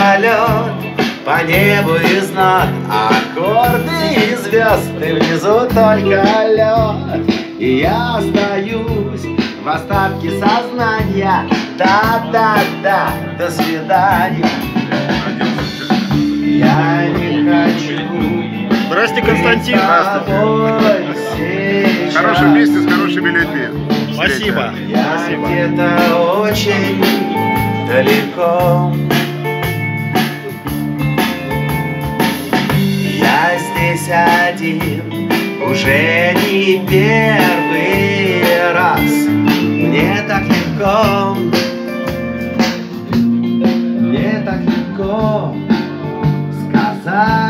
полет по небу из нот, аккорды и звезды, внизу только лед. И я остаюсь в остатке сознания. Да-да-да, до свидания. Я не хочу. Здрасте, Константин. Здравствуйте. Хорошем месте с хорошими людьми. Спасибо. Я Спасибо. где-то очень далеко. Я здесь один, уже не первый раз. Мне так легко, мне так легко сказать.